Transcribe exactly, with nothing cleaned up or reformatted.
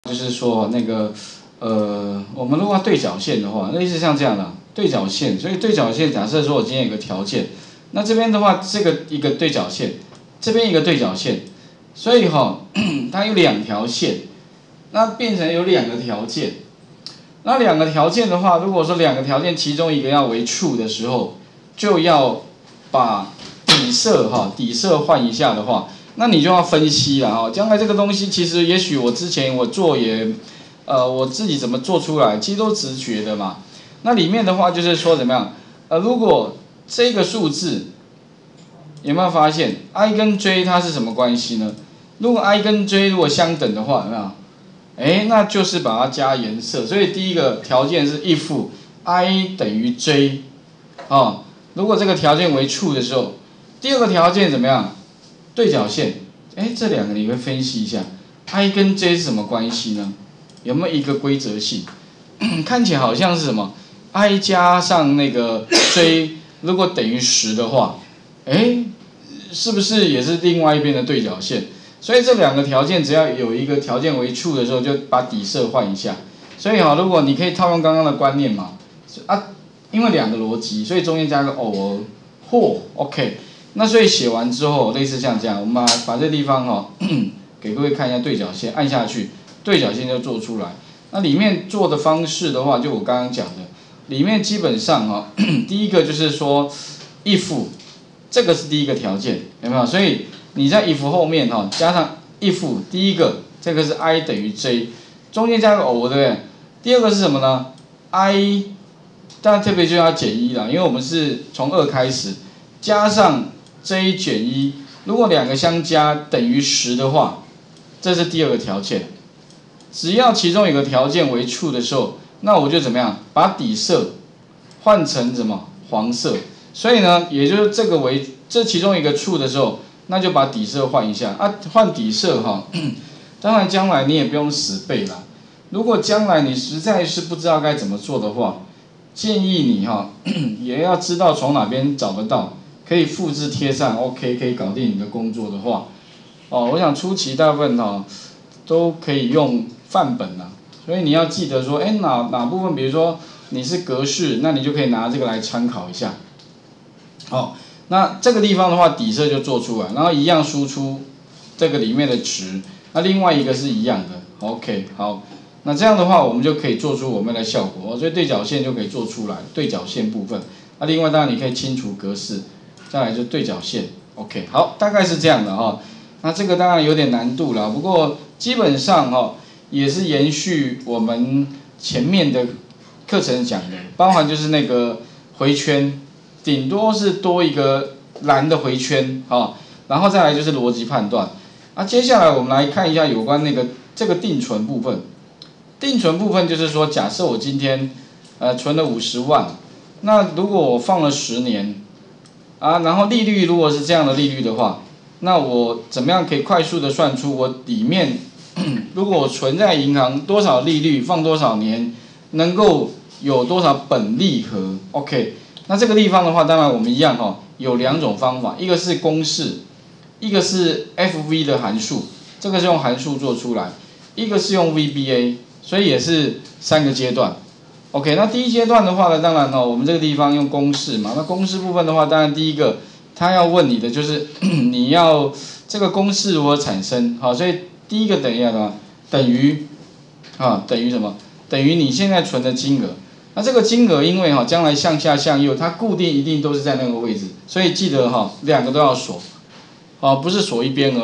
就是说那个呃，我们如果要对角线的话，类似像这样的对角线，所以对角线假设说我今天有个条件，那这边的话这个一个对角线，这边一个对角线，所以哈、哦，它有两条线，那变成有两个条件。那两个条件的话，如果说两个条件其中一个要为 true 的时候，就要把底色哈底色换一下的话，那你就要分析了哈。将来这个东西其实也许我之前我做也，呃我自己怎么做出来，其实都直觉的嘛。那里面的话就是说怎么样？呃，如果这个数字有没有发现 i 跟 j 它是什么关系呢？如果 i 跟 j 如果相等的话，有没有？哎，那就是把它加颜色。所以第一个条件是 if i 等于 j， 哦，如果这个条件为 true 的时候，第二个条件怎么样？对角线。哎，这两个你会分析一下 ，i 跟 j 是什么关系呢？有没有一个规则性？看起来好像是什么 i 加上那个 j 如果等于十的话，哎，是不是也是另外一边的对角线？所以这两个条件只要有一个条件为 true 的时候，就把底色换一下。所以哈，如果你可以套用刚刚的观念嘛，啊，因为两个逻辑，所以中间加个偶尔或 OK。那所以写完之后，类似像这样，我们把把这地方哈，给各位看一下对角线，按下去，对角线就做出来。那里面做的方式的话，就我刚刚讲的，里面基本上哈，第一个就是说 if 这个是第一个条件，有没有？所以你在 if 后面哈加上 if 第一个这个是 i 等于 j， 中间加个偶，对不对？第二个是什么呢 ？i， 当然特别就要减一啦，因为我们是从二开始，加上 j 减一，如果两个相加等于十的话，这是第二个条件。只要其中有个条件为 true 的时候，那我就怎么样？把底色换成什么？黄色。所以呢，也就是这个为这其中一个 true 的时候，那就把底色换一下啊，换底色哈。当然将来你也不用死背啦。如果将来你实在是不知道该怎么做的话，建议你哈也要知道从哪边找得到，可以复制贴上 ，OK 可以搞定你的工作的话，哦，我想初期大部分哈都可以用范本啦，所以你要记得说，哎哪哪部分，比如说你是格式，那你就可以拿这个来参考一下。好，那这个地方的话，底色就做出来，然后一样输出这个里面的值，那另外一个是一样的 ，OK 好。那这样的话，我们就可以做出我们的效果，所以对角线就可以做出来，对角线部分。那另外当然你可以清除格式，再来就对角线 ，OK， 好，大概是这样的哈。那这个当然有点难度了，不过基本上哈也是延续我们前面的课程讲的，包含就是那个回圈，顶多是多一个蓝的回圈啊，然后再来就是逻辑判断。啊，接下来我们来看一下有关那个这个定存部分。定存部分就是说，假设我今天呃存了五十万，那如果我放了十年，啊，然后利率如果是这样的利率的话，那我怎么样可以快速的算出我里面，如果我存在银行多少利率，放多少年，能够有多少本利和 OK？ 那这个地方的话，当然我们一样哈、哦，有两种方法，一个是公式，一个是 F V 的函数，这个是用函数做出来，一个是用 V B A。所以也是三个阶段 ，OK。那第一阶段的话呢，当然哦，我们这个地方用公式嘛。那公式部分的话，当然第一个他要问你的就是你要这个公式如何产生，好，所以第一个等于什么？等于啊，等于什么？等于你现在存的金额。那这个金额因为哈将来向下向右，它固定一定都是在那个位置，所以记得哈两个都要锁，哦，不是锁一边而已。